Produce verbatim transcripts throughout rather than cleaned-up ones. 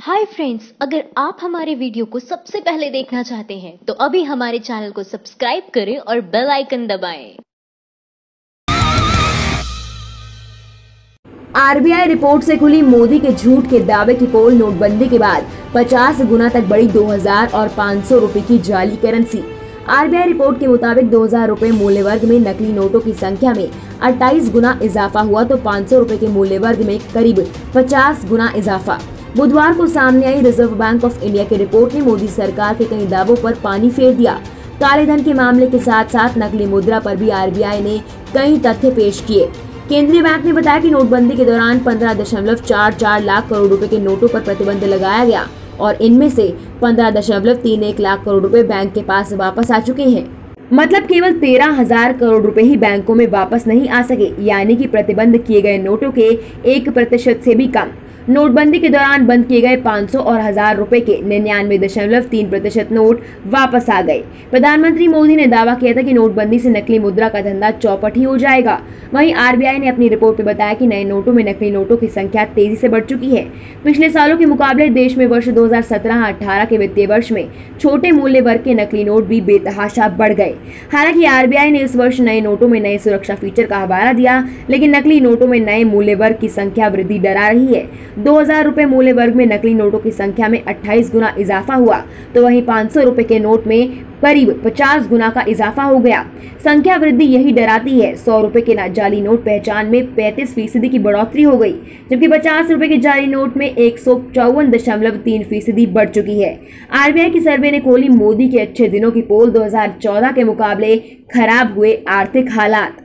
Hi friends, अगर आप हमारे वीडियो को सबसे पहले देखना चाहते हैं तो अभी हमारे चैनल को सब्सक्राइब करें और बेल आइकन दबाएं। आरबीआई रिपोर्ट से खुली मोदी के झूठ के दावे की पोल। नोटबंदी के बाद पचास गुना तक बढ़ी दो हज़ार और पाँच सौ रुपए की जाली करेंसी। आरबीआई रिपोर्ट के मुताबिक दो हज़ार रुपए मूल्य वर्ग में नकली नोटों की संख्या में अट्ठाईस गुना इजाफा हुआ तो पाँच सौ रुपए के मूल्य वर्ग में करीब पचास गुना इजाफा। बुधवार को सामने आई रिजर्व बैंक ऑफ इंडिया की रिपोर्ट ने मोदी सरकार के कई दावों पर पानी फेर दिया। काले धन के मामले के साथ साथ नकली मुद्रा पर भी आरबीआई ने कई तथ्य पेश किए। केंद्रीय बैंक ने बताया कि नोटबंदी के दौरान पंद्रह दशमलव चार चार लाख करोड़ रुपए के नोटों पर प्रतिबंध लगाया गया और इनमें से पंद्रह दशमलव तीन एक लाख करोड़ रुपए बैंक के पास वापस आ चुके हैं। मतलब केवल तेरह हजार करोड़ रुपए ही बैंकों में वापस नहीं आ सके, यानी कि प्रतिबंध किए गए नोटों के एक प्रतिशत से भी कम। नोटबंदी के दौरान बंद किए गए पाँच सौ और हजार रुपए के निन्यानवे दशमलव तीन प्रतिशत नोट वापस आ गए। प्रधानमंत्री मोदी ने दावा किया था कि नोटबंदी से नकली मुद्रा का धंधा चौपट ही हो जाएगा। वहीं आरबीआई ने अपनी रिपोर्ट में बताया कि नए नोटों में नकली नोटों की संख्या तेजी से बढ़ चुकी है। पिछले सालों के मुकाबले देश में वर्ष दो हजार सत्रह अठारह के वित्तीय वर्ष में छोटे मूल्य वर्ग के नकली नोट भी बेतहाशा बढ़ गए। हालांकि आरबीआई ने इस वर्ष नए नोटों में नए सुरक्षा फीचर का हवाला दिया, लेकिन नकली नोटों में नए मूल्य वर्ग की संख्या वृद्धि डरा रही है। दो हजार रुपए मूल्य वर्ग में नकली नोटों की संख्या में अट्ठाईस गुना इजाफा हुआ तो वहीं पाँच सौ रुपए के नोट में करीब पचास गुना का इजाफा हो गया। संख्या वृद्धि यही डराती है। सौ रुपए के जाली नोट पहचान में पैंतीस फीसदी की बढ़ोतरी हो गई, जबकि पचास रुपए के जाली नोट में एक सौ चौवन दशमलव तीन फीसदी बढ़ चुकी है। आरबीआई की सर्वे ने खोली मोदी के अच्छे दिनों की पोल। दो हजार चौदह के मुकाबले खराब हुए आर्थिक हालात।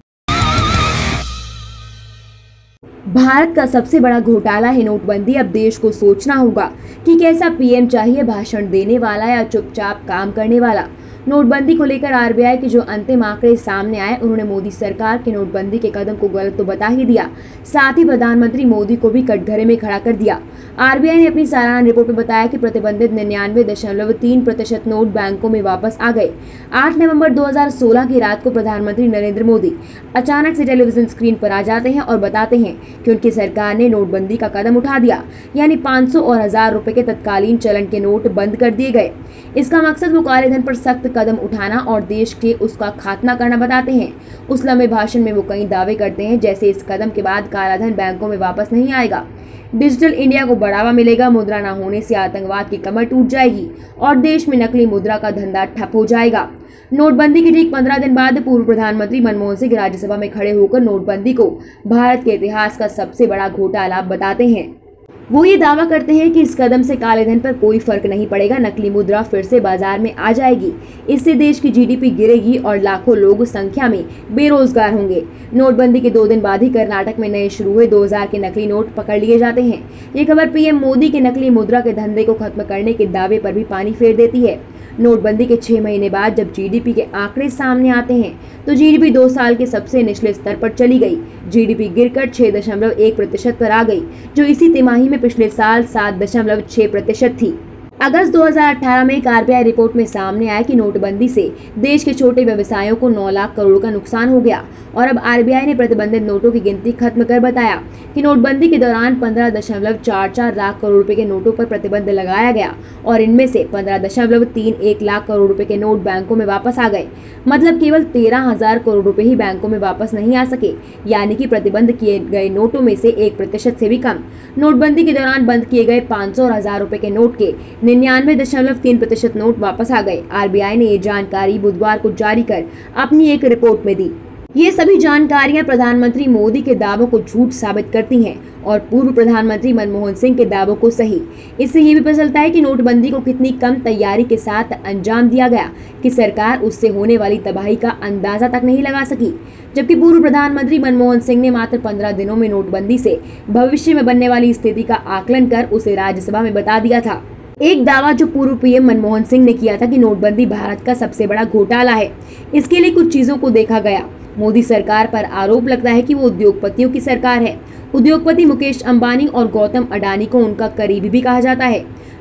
भारत का सबसे बड़ा घोटाला है नोटबंदी। अब देश को सोचना होगा कि कैसा पीएम चाहिए, भाषण देने वाला या चुपचाप काम करने वाला। नोटबंदी को लेकर आरबीआई के जो अंतिम आंकड़े सामने आए, उन्होंने मोदी सरकार के नोटबंदी के कदम को गलत तो बता ही दिया, साथ ही प्रधानमंत्री मोदी को भी कटघरे में खड़ा कर दिया। आरबीआई ने अपनी सालाना रिपोर्ट में बताया कि प्रतिबंधित निन्यानवे दशमलव तीन प्रतिशत नोट बैंकों में वापस आ गए। आठ नवंबर दो हजार सोलह की रात को प्रधानमंत्री नरेंद्र मोदी अचानक से टेलीविजन स्क्रीन पर आ जाते हैं और बताते हैं कि उनकी सरकार ने नोटबंदी का कदम उठा दिया, यानी पाँच सौ और हजार रुपए के तत्कालीन चलन के नोट बंद कर दिए गए। इसका मकसद वो काले धन पर सख्त कदम उठाना और देश के उसका खात्मा करना बताते हैं। उस लंबे भाषण में वो कई दावे करते हैं, जैसे इस कदम के बाद काला धन बैंकों में वापस नहीं आएगा, डिजिटल इंडिया को बढ़ावा मिलेगा, मुद्रा न होने से आतंकवाद की कमर टूट जाएगी और देश में नकली मुद्रा का धंधा ठप हो जाएगा। नोटबंदी के ठीक पंद्रह दिन बाद पूर्व प्रधानमंत्री मनमोहन सिंह राज्यसभा में खड़े होकर नोटबंदी को भारत के इतिहास का सबसे बड़ा घोटाला बताते हैं। वो ये दावा करते हैं कि इस कदम से काले धन पर कोई फर्क नहीं पड़ेगा, नकली मुद्रा फिर से बाजार में आ जाएगी। इससे देश की जीडीपी गिरेगी और लाखों लोग संख्या में बेरोजगार होंगे। नोटबंदी के दो दिन बाद ही कर्नाटक में नए शुरू हुए दो हज़ार के नकली नोट पकड़ लिए जाते हैं। ये खबर पीएम मोदी के नकली मुद्रा के धंधे को खत्म करने के दावे पर भी पानी फेर देती है। नोटबंदी के छह महीने बाद जब जीडीपी के आंकड़े सामने आते हैं तो जीडीपी दो साल के सबसे निचले स्तर पर चली गई। जीडीपी गिरकर छह दशमलव एक प्रतिशत पर आ गई, जो इसी तिमाही में पिछले साल सात दशमलव छह प्रतिशत थी। अगस्त दो हज़ार अठारह में एक आरबीआई रिपोर्ट में सामने आया कि नोटबंदी से देश के छोटे व्यवसायों को नौ लाख करोड़ का नुकसान हो गया और अब आरबीआई ने प्रतिबंधित नोटों की गिनती खत्म कर बताया कि नोटबंदी के दौरान पंद्रह दशमलव चार चार लाख करोड़ रुपए के नोटों पर प्रतिबंध लगाया गया और इनमें से पंद्रह दशमलव तीन एक लाख करोड़ रुपए के नोट बैंकों में वापस आ गए। मतलब केवल तेरह हजार करोड़ रुपए ही बैंकों में वापस नहीं आ सके, यानी कि प्रतिबंध किए गए नोटों में से एक प्रतिशत से भी कम। नोटबंदी के दौरान बंद किए गए पाँच सौ और हजार रुपए के नोट के निन्यानवे दशमलव तीन प्रतिशत नोट वापस आ गए। आरबीआई ने ये जानकारी बुधवार को जारी कर अपनी एक रिपोर्ट में दी। ये सभी जानकारियां प्रधानमंत्री मोदी के दावों को झूठ साबित करती हैं और पूर्व प्रधानमंत्री मनमोहन सिंह के दावों को सही। इससे ये भी पता चलता है कि नोटबंदी को कितनी कम तैयारी के साथ अंजाम दिया गया कि सरकार उससे होने वाली तबाही का अंदाजा तक नहीं लगा सकी। जबकि पूर्व प्रधानमंत्री मनमोहन सिंह ने मात्र पंद्रह दिनों में नोटबंदी से भविष्य में बनने वाली स्थिति का आकलन कर उसे राज्यसभा में बता दिया था। एक दावा जो पूर्व पीएम मनमोहन सिंह ने किया था कि नोटबंदी भारत का सबसे बड़ा घोटाला है। इसके लिए कुछ चीजों को देखा गया। मोदी सरकार पर आरोप लगता है कि वो उद्योगपतियों की सरकार है। उद्योगपति मुकेश अंबानी और गौतम अडानी को उनका करीबी भी कहा जाता है।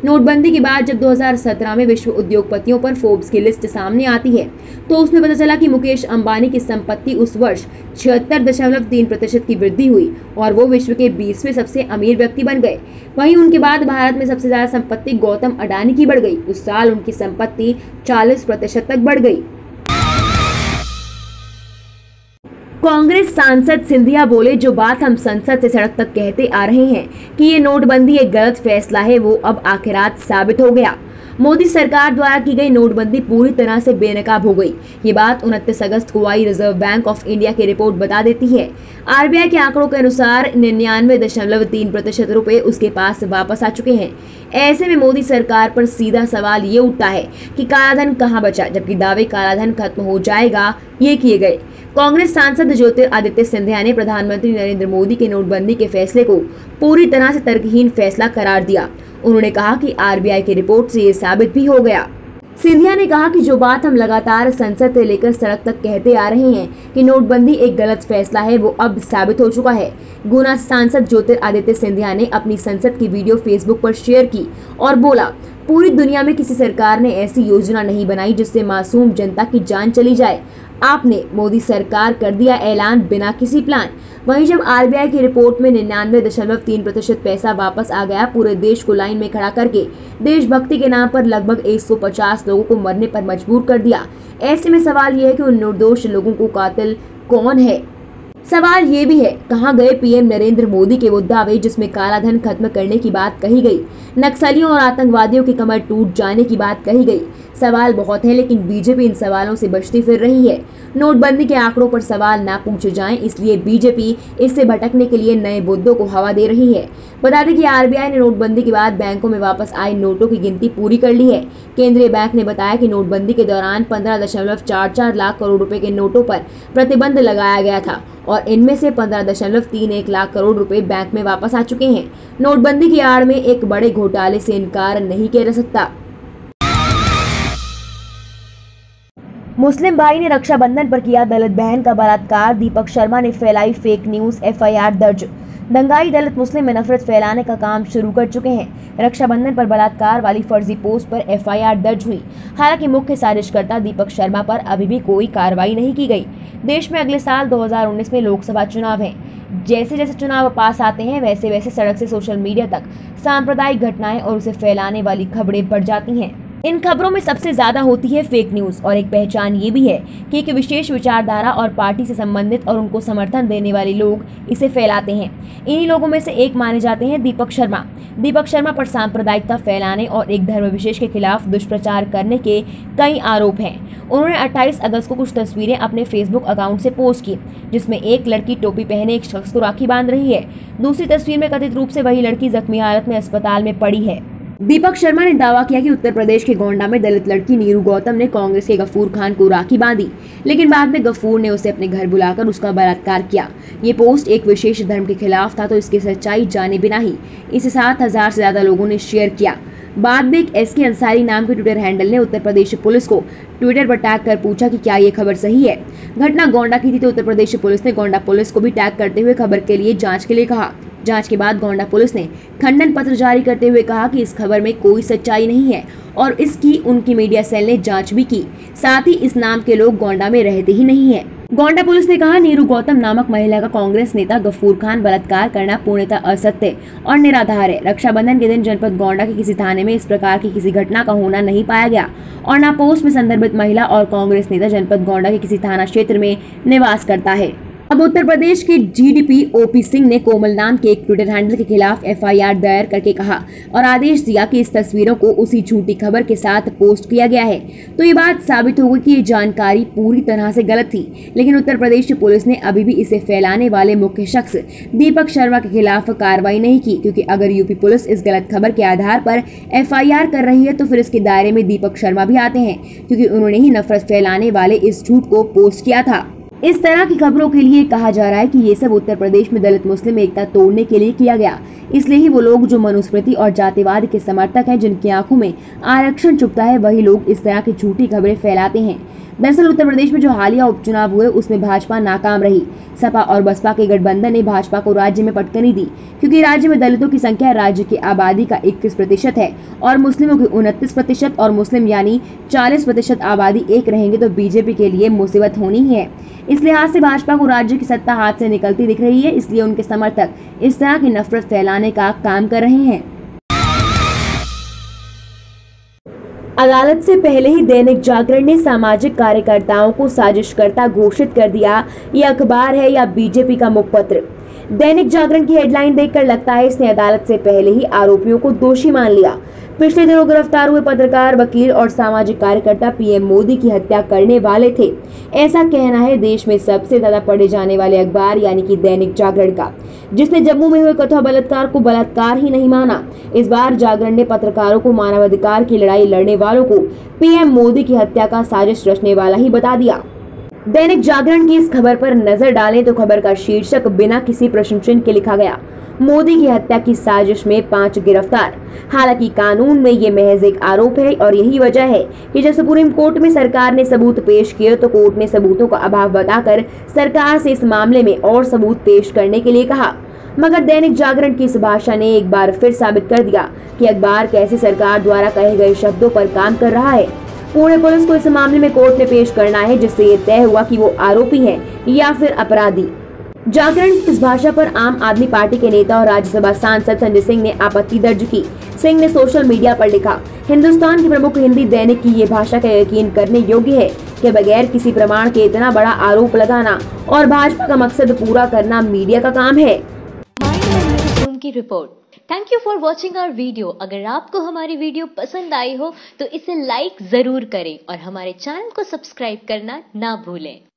नोटबंदी के बाद जब दो हज़ार सत्रह में विश्व उद्योगपतियों पर फोर्ब्स की लिस्ट सामने आती है तो उसमें पता चला कि मुकेश अंबानी की संपत्ति उस वर्ष छिहत्तर दशमलव तीन प्रतिशत की वृद्धि हुई और वो विश्व के बीसवें सबसे अमीर व्यक्ति बन गए। वहीं उनके बाद भारत में सबसे ज्यादा संपत्ति गौतम अडानी की बढ़ गई। उस साल उनकी संपत्ति चालीस प्रतिशत तक बढ़ गई। कांग्रेस सांसद सिंधिया बोले, जो बात हम संसद से सड़क तक कहते आ रहे हैं कि ये नोटबंदी एक गलत फैसला है, वो अब आखिरात साबित हो गया। मोदी सरकार द्वारा की गई नोटबंदी पूरी तरह से बेनकाब हो गई। ये बात उनतीस अगस्त को आई रिजर्व बैंक ऑफ इंडिया की रिपोर्ट बता देती है। आरबीआई के आंकड़ों के अनुसार निन्यानवे दशमलव तीन प्रतिशत रुपए उसके पास वापस आ चुके हैं। ऐसे में मोदी सरकार पर सीधा सवाल ये उठता है कि कालाधन कहाँ बचा, जबकि दावे कालाधन खत्म हो जाएगा ये किए गए। कांग्रेस सांसद ज्योतिरादित्य सिंधिया ने प्रधानमंत्री नरेंद्र मोदी के नोटबंदी के फैसले को पूरी तरह से तर्कहीन फैसला करार दिया। उन्होंने कहा कि आरबीआई की रिपोर्ट से ये साबित भी हो गया। सिंधिया ने कहा कि जो बात हम लगातार संसद से लेकर सड़क तक कहते आ रहे हैं कि नोटबंदी एक गलत फैसला है, वो अब साबित हो चुका है। गुना सांसद ज्योतिरादित्य सिंधिया ने अपनी संसद की वीडियो फेसबुक पर शेयर की और बोला, पूरी दुनिया में किसी सरकार ने ऐसी योजना नहीं बनाई जिससे मासूम जनता की जान चली जाए। आपने मोदी सरकार कर दिया ऐलान बिना किसी प्लान। वहीं जब आरबीआई की रिपोर्ट में निन्यानवे दशमलव तीन प्रतिशत पैसा वापस आ गया, पूरे देश को लाइन में खड़ा करके देशभक्ति के नाम पर लगभग एक सौ पचास लोगों को मरने पर मजबूर कर दिया। ऐसे में सवाल यह है कि उन निर्दोष लोगों को कातिल कौन है। सवाल ये भी है, कहां गए पीएम नरेंद्र मोदी के वो दावे जिसमें काला धन खत्म करने की बात कही गई, नक्सलियों और आतंकवादियों की कमर टूट जाने की बात कही गई। सवाल बहुत है, लेकिन बीजेपी इन सवालों से बचती फिर रही है। नोटबंदी के आंकड़ों पर सवाल ना पूछे जाएं, इसलिए बीजेपी इससे भटकने के लिए नए मुद्दों को हवा दे रही है। बता दें कि आरबीआई ने नोटबंदी के बाद बैंकों में वापस आए नोटों की गिनती पूरी कर ली है। केंद्रीय बैंक ने बताया कि नोटबंदी के दौरान पंद्रह दशमलव चार चार लाख करोड़ रुपए के नोटों पर प्रतिबंध लगाया गया था और इनमें से पंद्रह दशमलव तीन एक लाख करोड़ रुपए बैंक में वापस आ चुके हैं। नोटबंदी की आड़ में एक बड़े घोटाले से इनकार नहीं किया जा सकता। मुस्लिम भाई ने रक्षाबंधन पर किया दलित बहन का बलात्कार, दीपक शर्मा ने फैलाई फेक न्यूज, एफआईआर दर्ज। दंगाई दलित मुस्लिम में नफरत फैलाने का काम शुरू कर चुके हैं। रक्षाबंधन पर बलात्कार वाली फर्जी पोस्ट पर एफआईआर दर्ज हुई। हालांकि मुख्य साजिशकर्ता दीपक शर्मा पर अभी भी कोई कार्रवाई नहीं की गई। देश में अगले साल दो हज़ार उन्नीस में लोकसभा चुनाव हैं। जैसे जैसे चुनाव पास आते हैं वैसे वैसे सड़क से सोशल मीडिया तक सांप्रदायिक घटनाएं और उसे फैलाने वाली खबरें बढ़ जाती हैं। इन खबरों में सबसे ज्यादा होती है फेक न्यूज और एक पहचान ये भी है कि एक विशेष विचारधारा और पार्टी से संबंधित और उनको समर्थन देने वाले लोग इसे फैलाते हैं। इन्हीं लोगों में से एक माने जाते हैं दीपक शर्मा। दीपक शर्मा पर सांप्रदायिकता फैलाने और एक धर्म विशेष के खिलाफ दुष्प्रचार करने के कई आरोप हैं। उन्होंने अट्ठाईस अगस्त को कुछ तस्वीरें अपने फेसबुक अकाउंट से पोस्ट की, जिसमें एक लड़की टोपी पहने एक शख्स को राखी बांध रही है। दूसरी तस्वीर में कथित रूप से वही लड़की जख्मी हालत में अस्पताल में पड़ी है। दीपक शर्मा ने दावा किया कि उत्तर प्रदेश के गोंडा में दलित लड़की नीरू गौतम ने कांग्रेस के गफूर खान को राखी बांधी, लेकिन बाद में गफूर ने उसे अपने घर बुलाकर उसका बलात्कार किया। ये पोस्ट एक विशेष धर्म के खिलाफ था, तो इसकी सच्चाई जाने बिना ही इसे सात हजार से ज्यादा लोगों ने शेयर किया। बाद में एक एस के अंसारी नाम के ट्विटर हैंडल ने उत्तर प्रदेश पुलिस को ट्विटर पर टैग कर पूछा कि क्या ये खबर सही है। घटना गोंडा की थी, तो उत्तर प्रदेश पुलिस ने गोंडा पुलिस को भी टैग करते हुए खबर के लिए जांच के लिए कहा। जांच के बाद गोंडा पुलिस ने खंडन पत्र जारी करते हुए कहा कि इस खबर में कोई सच्चाई नहीं है और इसकी उनकी मीडिया सेल ने जांच भी की। साथ ही इस नाम के लोग गोंडा में रहते ही नहीं है। गोंडा पुलिस ने कहा, नीरू गौतम नामक महिला का कांग्रेस नेता गफूर खान बलात्कार करना पूर्णतः असत्य और निराधार है। रक्षाबंधन के दिन जनपद गोंडा के किसी थाने में इस प्रकार की किसी घटना का होना नहीं पाया गया और न पोस्ट में संदर्भित महिला और कांग्रेस नेता जनपद गोंडा के किसी थाना क्षेत्र में निवास करता है। अब उत्तर प्रदेश के जीडीपी ओपी सिंह ने कोमल नाम के एक ट्विटर हैंडल के खिलाफ एफआईआर दायर करके कहा और आदेश दिया कि इस तस्वीरों को उसी झूठी खबर के साथ पोस्ट किया गया है। तो ये बात साबित हो गई कि ये जानकारी पूरी तरह से गलत थी, लेकिन उत्तर प्रदेश पुलिस ने अभी भी इसे फैलाने वाले मुख्य शख्स दीपक शर्मा के खिलाफ कार्रवाई नहीं की, क्योंकि अगर यूपी पुलिस इस गलत खबर के आधार पर एफआईआर कर रही है तो फिर इसके दायरे में दीपक शर्मा भी आते हैं, क्योंकि उन्होंने ही नफरत फैलाने वाले इस झूठ को पोस्ट किया था। इस तरह की खबरों के लिए कहा जा रहा है कि ये सब उत्तर प्रदेश में दलित मुस्लिम एकता तोड़ने के लिए किया गया। इसलिए ही वो लोग जो मनुस्मृति और जातिवाद के समर्थक हैं, जिनकी आंखों में आरक्षण चुभता है, वही लोग इस तरह की झूठी खबरें फैलाते हैं। दरअसल उत्तर प्रदेश में जो हालिया उपचुनाव हुए उसमें भाजपा नाकाम रही। सपा और बसपा के गठबंधन ने भाजपा को राज्य में पटकनी दी, क्योंकि राज्य में दलितों की संख्या राज्य की आबादी का इक्कीस प्रतिशत है और मुस्लिमों की उनतीस प्रतिशत और मुस्लिम यानी चालीस प्रतिशत आबादी एक रहेंगे तो बीजेपी के लिए मुसीबत होनी ही है। इस लिहाज से भाजपा को राज्य की सत्ता हाथ से निकलती दिख रही है, इसलिए उनके समर्थक इस तरह की नफरत फैलाने का काम कर रहे हैं। अदालत से पहले ही दैनिक जागरण ने सामाजिक कार्यकर्ताओं को साजिशकर्ता घोषित कर दिया। ये अखबार है या बीजेपी का मुखपत्र? दैनिक जागरण की हेडलाइन देखकर लगता है इसने अदालत से पहले ही आरोपियों को दोषी मान लिया। पिछले दिनों गिरफ्तार हुए पत्रकार, वकील और सामाजिक कार्यकर्ता पीएम मोदी की हत्या करने वाले थे, ऐसा कहना है देश में सबसे ज्यादा पढ़े जाने वाले अखबार यानी कि दैनिक जागरण का, जिसने जम्मू में हुए कथुआ बलात्कार को बलात्कार ही नहीं माना। इस बार जागरण ने पत्रकारों को मानवाधिकार की लड़ाई लड़ने वालों को पीएम मोदी की हत्या का साजिश रचने वाला ही बता दिया। दैनिक जागरण की इस खबर पर नजर डालें तो खबर का शीर्षक बिना किसी प्रश्न चिन्ह के लिखा गया, मोदी की हत्या की साजिश में पांच गिरफ्तार। हालांकि कानून में ये महज एक आरोप है और यही वजह है कि जब सुप्रीम कोर्ट में सरकार ने सबूत पेश किए तो कोर्ट ने सबूतों का अभाव बताकर सरकार से इस मामले में और सबूत पेश करने के लिए कहा। मगर दैनिक जागरण की इस भाषा ने एक बार फिर साबित कर दिया कि अखबार कैसे सरकार द्वारा कहे गए शब्दों पर काम कर रहा है। पुणे पुलिस को इस मामले में कोर्ट में पेश करना है, जिससे ये तय हुआ कि वो आरोपी हैं या फिर अपराधी। जागरण की इस भाषा पर आम आदमी पार्टी के नेता और राज्यसभा सांसद संजय सिंह ने आपत्ति दर्ज की। सिंह ने सोशल मीडिया पर लिखा, हिंदुस्तान की प्रमुख हिंदी दैनिक की ये भाषा का यकीन करने योग्य है कि बगैर किसी प्रमाण के इतना बड़ा आरोप लगाना और भाजपा का मकसद पूरा करना मीडिया का काम है। की report. Thank you for watching our video. अगर आपको हमारी वीडियो पसंद आई हो तो इसे लाइक जरूर करें और हमारे चैनल को सब्सक्राइब करना ना भूलें।